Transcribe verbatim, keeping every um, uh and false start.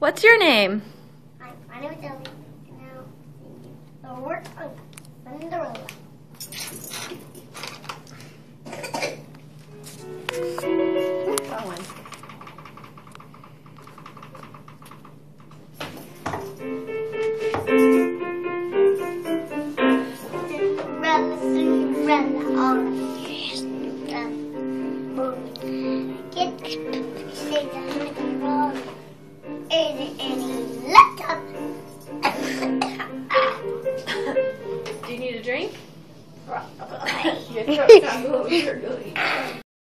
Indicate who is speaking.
Speaker 1: What's your name?
Speaker 2: Hi, my name is Ellie. Now, the word on Cinderella.
Speaker 1: That one.
Speaker 2: Cinderella, Cinderella, all right. Get stay down with the road. Is it any letter?
Speaker 1: Do you need a drink?
Speaker 2: Okay.
Speaker 1: Your throat's not moving. You're good.